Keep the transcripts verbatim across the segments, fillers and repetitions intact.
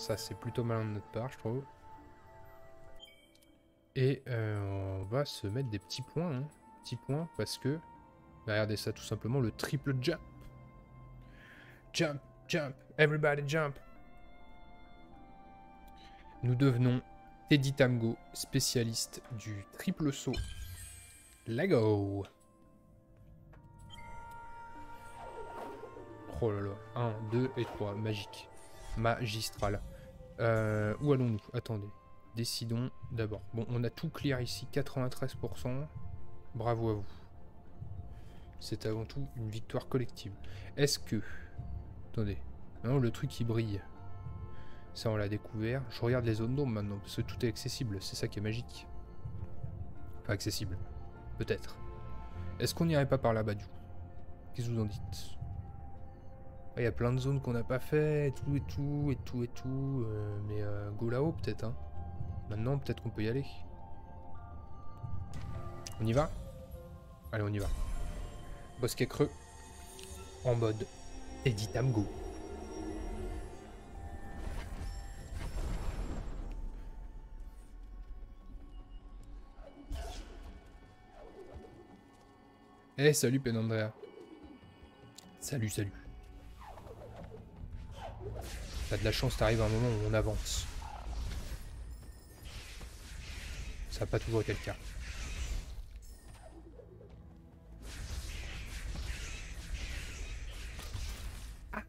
Ça, c'est plutôt malin de notre part, je trouve. Et euh, on va se mettre des petits points. Hein. Petits points parce que... Bah, regardez ça, tout simplement, le triple jump. Jump, jump, everybody jump. Nous devenons Teddy Tamgo, spécialiste du triple saut. Lego. Oh là là. un, deux et trois. Magique. Magistral. Euh, où allons-nous? Attendez. Décidons d'abord. Bon, on a tout clear ici. quatre-vingt-treize pour cent. Bravo à vous. C'est avant tout une victoire collective. Est-ce que... Attendez. Non, le truc qui brille. Ça, on l'a découvert. Je regarde les zones d'ombre maintenant. Parce que tout est accessible. C'est ça qui est magique. Enfin, accessible. Peut-être. Est-ce qu'on n'irait pas par là-bas, du coup? Qu'est-ce que vous en dites? Il y a plein de zones qu'on n'a pas fait, et tout, et tout, et tout, et tout. Euh, mais euh, go là-haut, peut-être. Hein. Maintenant, peut-être qu'on peut y aller. On y va? Allez, on y va. Bosquet creux. En mode Teddy Tamgo. Eh, hey, salut Penandrea. Salut, salut. T'as de la chance, t'arrives à un moment où on avance. Ça n'a pas toujours été le cas. Ah.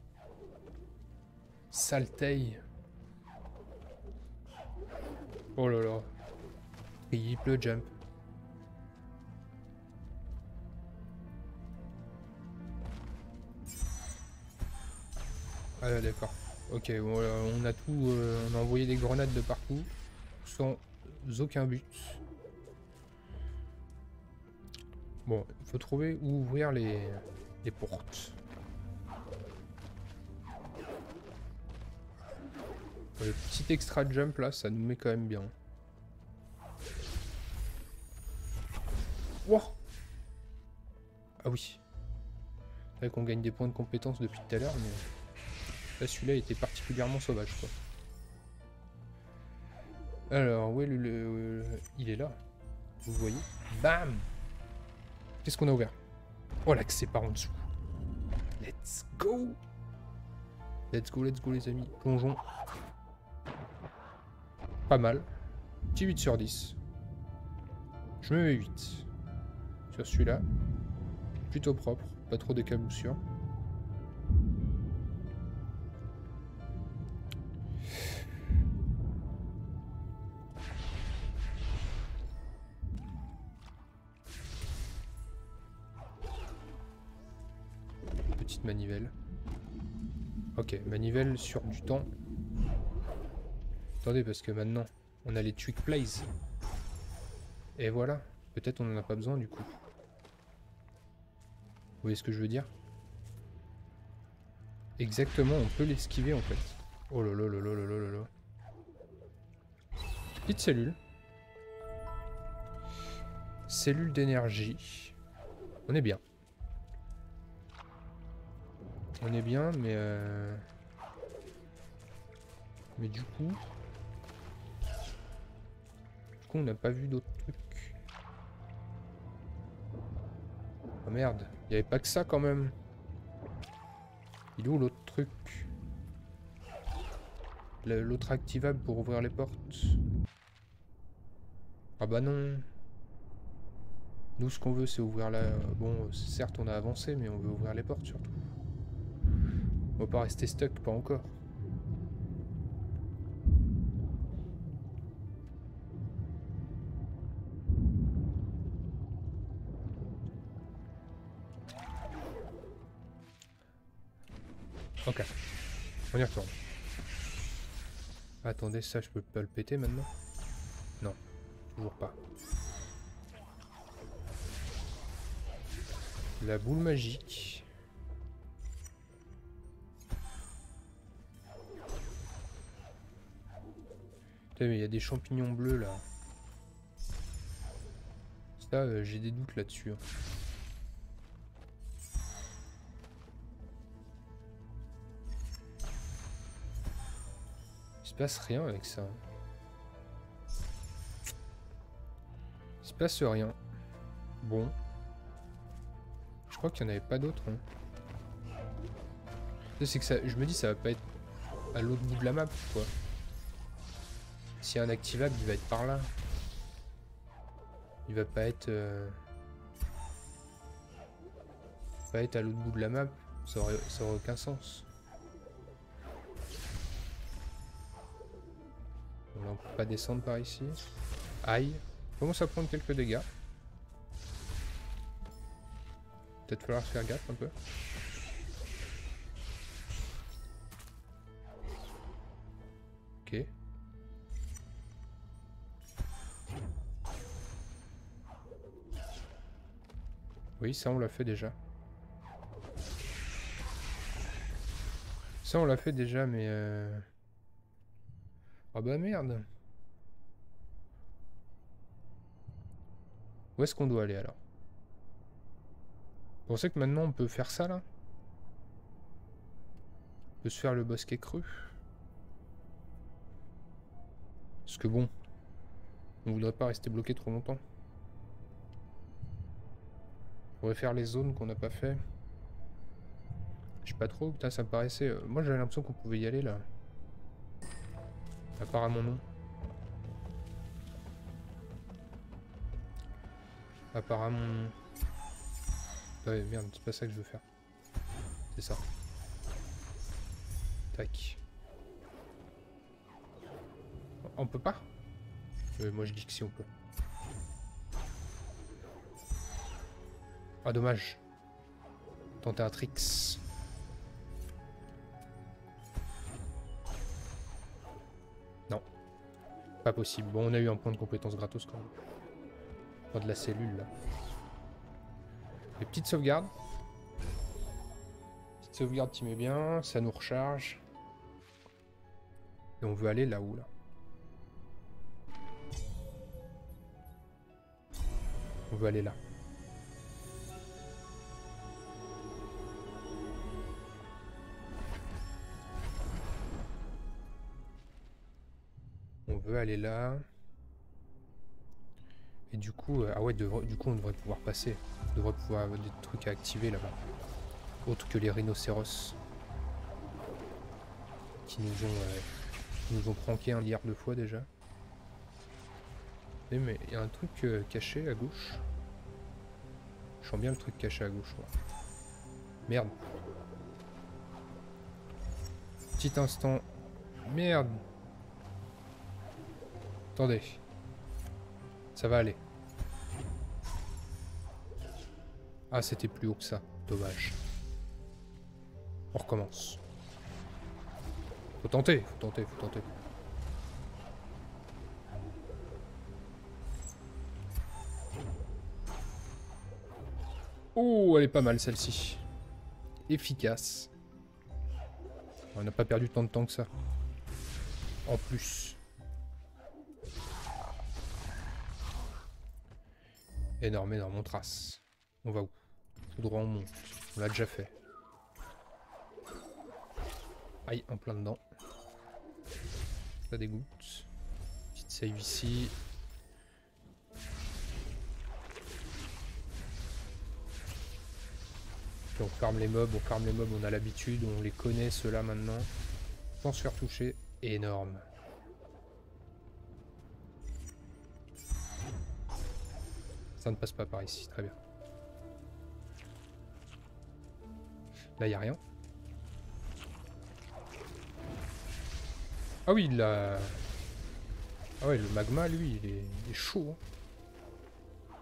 Saleteille. Oh là là. Triple jump. Ah d'accord. Ok, bon, on a tout, euh, on a envoyé des grenades de partout, sans aucun but. Bon, il faut trouver où ouvrir les, les portes. Le petit extra jump là, ça nous met quand même bien. Wow. Ah oui. C'est vrai qu'on gagne des points de compétence depuis tout à l'heure, mais... Là, celui-là était particulièrement sauvage, quoi. Alors, où est le, le, le... Il est là. Vous voyez? Bam! Qu'est-ce qu'on a ouvert? Oh, l'accès par en dessous. Let's go! Let's go, let's go, les amis. Plongeons. Pas mal. Petit huit sur dix. Je me mets huit. Sur celui-là. Plutôt propre. Pas trop d'éclaboussures. Petite manivelle. Ok, manivelle sur du temps. Attendez, parce que maintenant, on a les Trick Plays. Et voilà. Peut-être on n'en a pas besoin, du coup. Vous voyez ce que je veux dire? Exactement, on peut l'esquiver, en fait. Oh là là là là là là là là. Petite cellule. Cellule d'énergie. On est bien. On est bien, mais... Euh... Mais du coup... Du coup, on n'a pas vu d'autres trucs. Oh merde, il n'y avait pas que ça quand même. Il est où l'autre truc? L'autre activable pour ouvrir les portes. Ah bah non. Nous, ce qu'on veut, c'est ouvrir la... Bon, certes, on a avancé, mais on veut ouvrir les portes, surtout. On va pas rester stuck, pas encore. Ok. On y retourne. Attendez, ça, je peux pas le péter maintenant? Non. Toujours pas. La boule magique. Putain, mais il y a des champignons bleus là. Ça, euh, j'ai des doutes là-dessus. Hein. Il se passe rien avec ça. Il se passe rien. Bon. Je crois qu'il n'y en avait pas d'autres. Hein. C'est que ça, je me dis ça va pas être à l'autre bout de la map, quoi. S'il y a un activable, il va être par là. Il va pas être... Euh... Pas être à l'autre bout de la map. Ça aurait, ça aurait aucun sens. Bon, là, on peut pas descendre par ici. Aïe. On commence à prendre quelques dégâts. Peut-être falloir se faire gaffe un peu. Ok. Oui, ça on l'a fait déjà. Ça on l'a fait déjà, mais... Euh... Ah bah merde. Où est-ce qu'on doit aller alors? Vous pensez que maintenant on peut faire ça là? On peut se faire le bosquet cru? Parce que bon, on voudrait pas rester bloqué trop longtemps. On pourrait faire les zones qu'on n'a pas fait. Je sais pas trop, putain ça me paraissait... Euh... Moi j'avais l'impression qu'on pouvait y aller là. Apparemment non. Apparemment non. Ouais merde, c'est pas ça que je veux faire. C'est ça. Tac. On peut pas? euh, Moi je dis que si on peut. Ah dommage. Tenter un tricks. Non. Pas possible. Bon on a eu un point de compétence gratos quand même. Pas de la cellule là. Les petites sauvegardes. Petite sauvegarde qui met bien. Ça nous recharge. Et on veut aller là-haut là. On veut aller là. On veut aller là. Et du coup, euh, ah ouais, devrait, du coup on devrait pouvoir passer. On devrait pouvoir avoir des trucs à activer là-bas. Autre que les rhinocéros. Qui nous ont, euh, qui nous ont pranké un milliard de fois déjà. Et mais il y a un truc euh, caché à gauche. Je sens bien le truc caché à gauche. Ouais. Merde. Petit instant. Merde. Attendez. Ça va aller. Ah, c'était plus haut que ça. Dommage. On recommence. Faut tenter, faut tenter, faut tenter. Oh, elle est pas mal celle-ci. Efficace. On n'a pas perdu tant de temps que ça. En plus. Énorme, énorme, on trace. On va où? Tout droit on monte. On l'a déjà fait. Aïe, en plein dedans. Ça dégoûte. Petite save ici. Puis on farme les mobs, on farme les mobs, on a l'habitude, on les connaît ceux-là maintenant. Sans se faire toucher. Énorme. Ça ne passe pas par ici, très bien. Là, il n'y a rien. Ah oui, là... Ah ouais, le magma, lui, il est, il est chaud. Hein.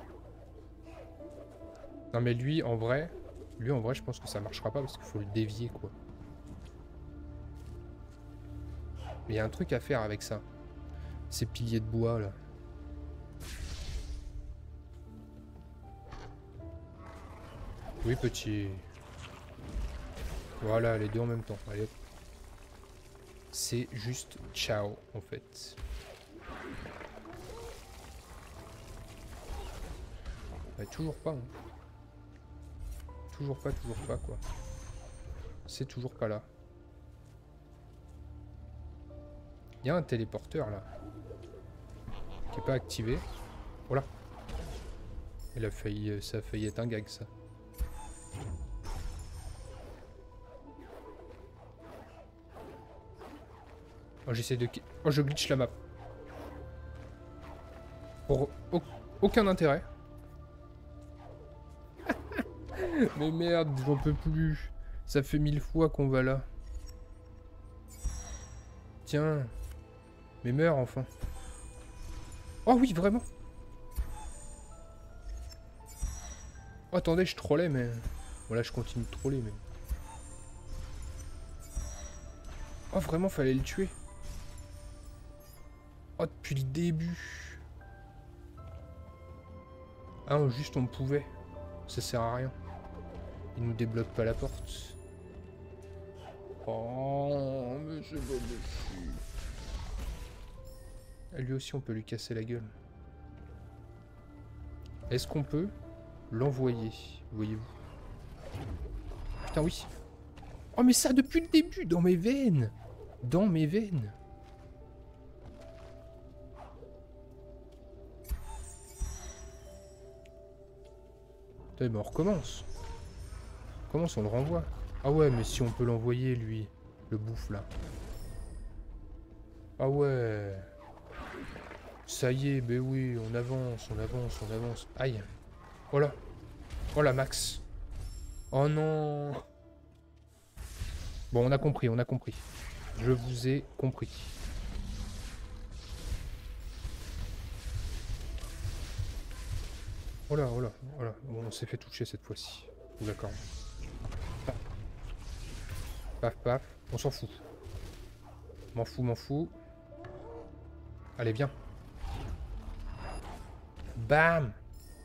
Non mais lui, en vrai... Lui, en vrai, je pense que ça marchera pas parce qu'il faut le dévier, quoi. Mais il y a un truc à faire avec ça. Ces piliers de bois, là. Oui, petit. Voilà, les deux en même temps. Allez. C'est juste ciao, en fait. Bah, toujours pas. Hein. Toujours pas, toujours pas, quoi. C'est toujours pas là. Il y a un téléporteur là. Qui est pas activé. Voilà. Il a failli, ça a failli être un gag ça. Oh, j'essaie de... Oh, je glitch la map. Pour au... aucun intérêt. Mais merde, j'en peux plus. Ça fait mille fois qu'on va là. Tiens. Mais meurs enfin. Oh oui, vraiment. Oh, attendez, je trollais, mais... Voilà, je continue de troller, mais... Oh, vraiment, fallait le tuer. Oh, depuis le début. Ah, non, juste on pouvait. Ça sert à rien. Il nous débloque pas la porte. Oh, mais c'est pas possible. Lui aussi, on peut lui casser la gueule. Est-ce qu'on peut l'envoyer, voyez-vous? Putain, oui. Oh, mais ça, depuis le début, dans mes veines. Dans mes veines. Putain, mais on recommence. On commence, on le renvoie. Ah ouais, mais si on peut l'envoyer, lui. Le bouffe, là. Ah ouais. Ça y est, ben oui, on avance, on avance, on avance. Aïe. Oh là. Oh la max. Oh non. Bon, on a compris, on a compris. Je vous ai compris. Oh là, oh là, oh là. Bon, on s'est fait toucher cette fois-ci. D'accord. Paf. Paf, paf. On s'en fout. M'en fous, m'en fous. Allez, viens. Bam.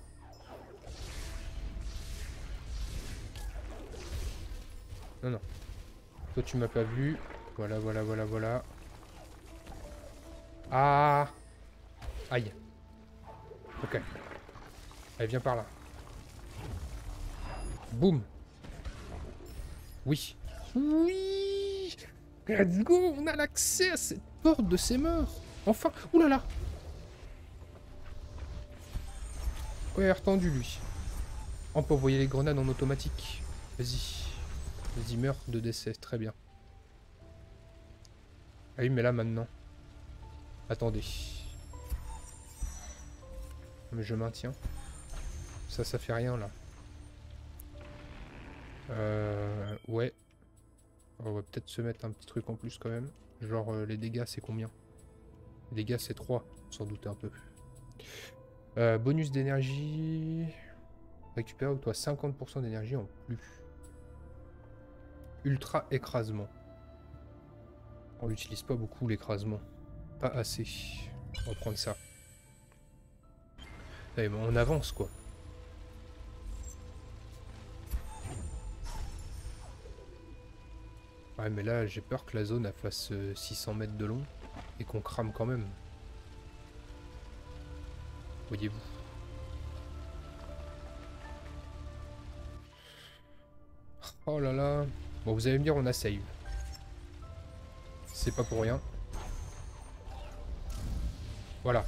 Non, non. Toi, tu m'as pas vu. Voilà, voilà, voilà, voilà. Ah. Aïe. Ok. Allez, viens par là. Boum. Oui. Oui. Let's go. On a l'accès à cette porte de ces morts. Enfin. Ouh là là. Ouais, retendu lui. On peut envoyer les grenades en automatique. Vas-y. Vas-y, meurs de décès. Très bien. Ah oui, mais là, maintenant. Attendez. Mais je maintiens. Ça, ça fait rien, là. Euh... Ouais. On va peut-être se mettre un petit truc en plus, quand même. Genre, euh, les dégâts, c'est combien? Les dégâts, c'est trois. Sans doute un peu. Euh, bonus d'énergie... Récupère ou toi cinquante pour cent d'énergie en plus. Ultra écrasement. On l'utilise pas beaucoup, l'écrasement. Pas assez. On va prendre ça. Allez, on avance, quoi. Ouais, mais là, j'ai peur que la zone elle fasse euh, six cents mètres de long et qu'on crame quand même. Voyez-vous. Oh là là. Bon, vous allez me dire, on a save. C'est pas pour rien. Voilà.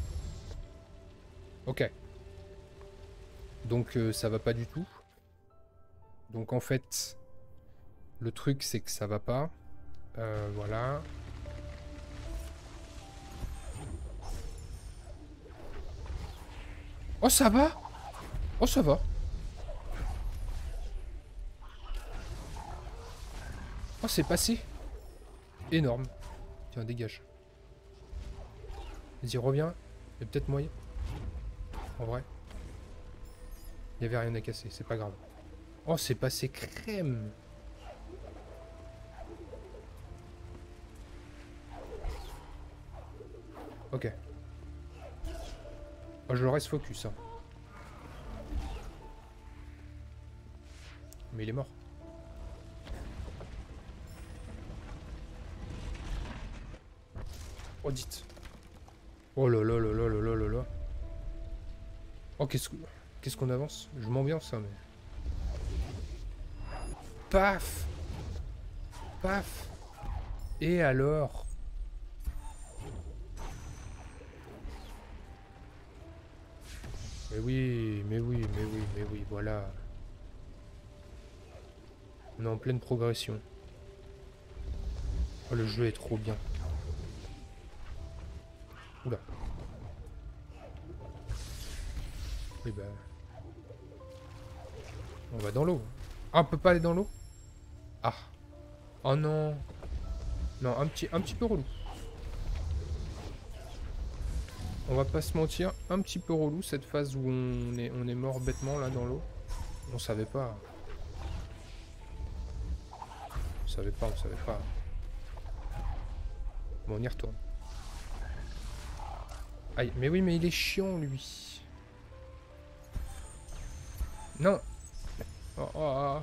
Ok. Donc, euh, ça va pas du tout. Donc, en fait, le truc, c'est que ça va pas. Euh, voilà. Oh, ça va. Oh, ça va. Oh, c'est passé. Énorme. Tiens, dégage. Vas-y, reviens. Il y a peut-être moyen. En vrai. Il n'y avait rien à casser, c'est pas grave. Oh, c'est passé crème. Ok. Oh, je reste focus. Hein. Mais il est mort. Oh, dites. Oh là là là là là là là là. Oh, qu'est-ce que... Qu'est-ce qu'on avance? Je m'ambiance, hein, mais... Paf. Paf. Et alors? Mais oui, mais oui, mais oui, mais oui, voilà. On est en pleine progression. Oh, le jeu est trop bien. Oula. Oui, bah... On va dans l'eau. Ah, on peut pas aller dans l'eau? Ah. Oh non. Non, un petit, un petit peu relou. On va pas se mentir, un petit peu relou cette phase où on est, on est mort bêtement là dans l'eau. On savait pas. On savait pas, on savait pas. Bon, on y retourne. Aïe, mais oui, mais il est chiant lui. Non. Oh, oh, oh.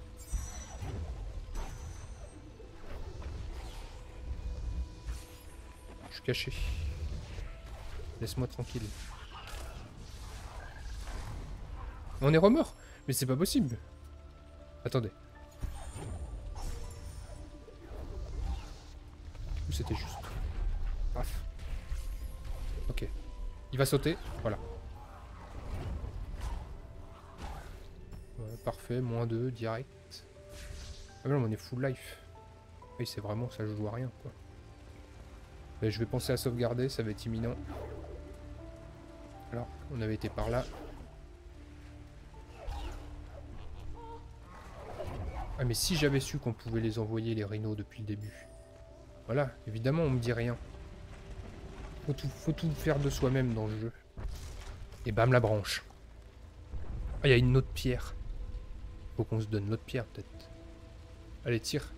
Je suis caché. Laisse-moi tranquille. On est remords. Mais c'est pas possible. Attendez. Ou c'était juste. Paf. Ok. Il va sauter. Voilà. Ouais, parfait. Moins deux, direct. Ah mais non, on est full life. Oui, c'est vraiment ça joue à rien, quoi. Mais je vais penser à sauvegarder, ça va être imminent. Alors, on avait été par là. Ah mais si j'avais su qu'on pouvait les envoyer les rhinos depuis le début. Voilà, évidemment on me dit rien. Faut tout, faut tout faire de soi-même dans le jeu. Et bam la branche. Ah il y a une autre pierre. Faut qu'on se donne l'autre pierre peut-être. Allez tire.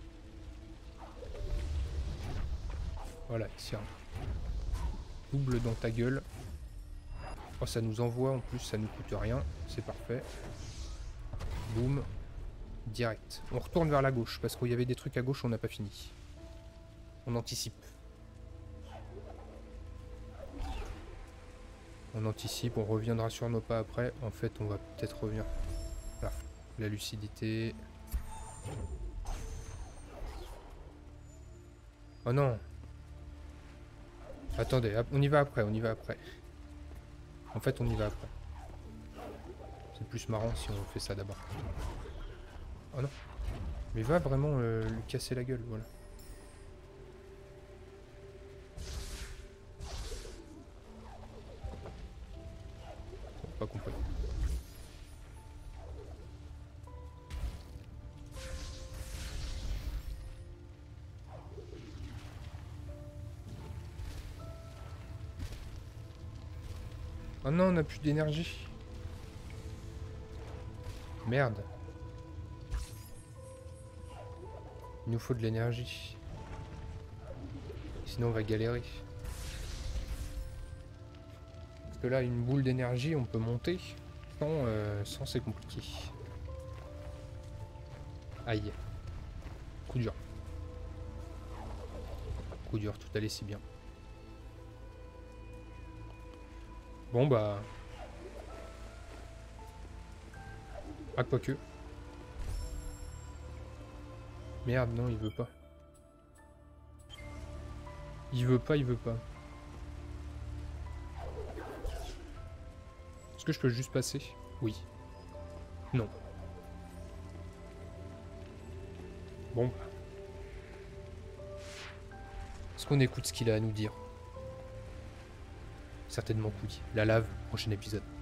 Voilà, tire. Double dans ta gueule. Oh ça nous envoie en plus, ça nous coûte rien. C'est parfait. Boum. Direct. On retourne vers la gauche, parce qu'il y avait des trucs à gauche, on n'a pas fini. On anticipe. On anticipe, on reviendra sur nos pas après. En fait, on va peut-être revenir. Là, la lucidité. Oh non. Attendez, on y va après, on y va après. En fait, on y va après. C'est plus marrant si on fait ça d'abord. Oh non. Mais va vraiment euh, lui casser la gueule, voilà. Pas compris. Oh non, on n'a plus d'énergie. Merde. Il nous faut de l'énergie. Sinon on va galérer. Parce que là, une boule d'énergie, on peut monter. Sans, euh, sans c'est compliqué. Aïe. Coup dur. Coup dur, tout allait si bien. Bon bah... Ah, quoique. Merde, non, il veut pas. Il veut pas, il veut pas. Est-ce que je peux juste passer? Oui. Non. Bon. Est-ce qu'on écoute ce qu'il a à nous dire? Certainement oui. La lave, prochain épisode.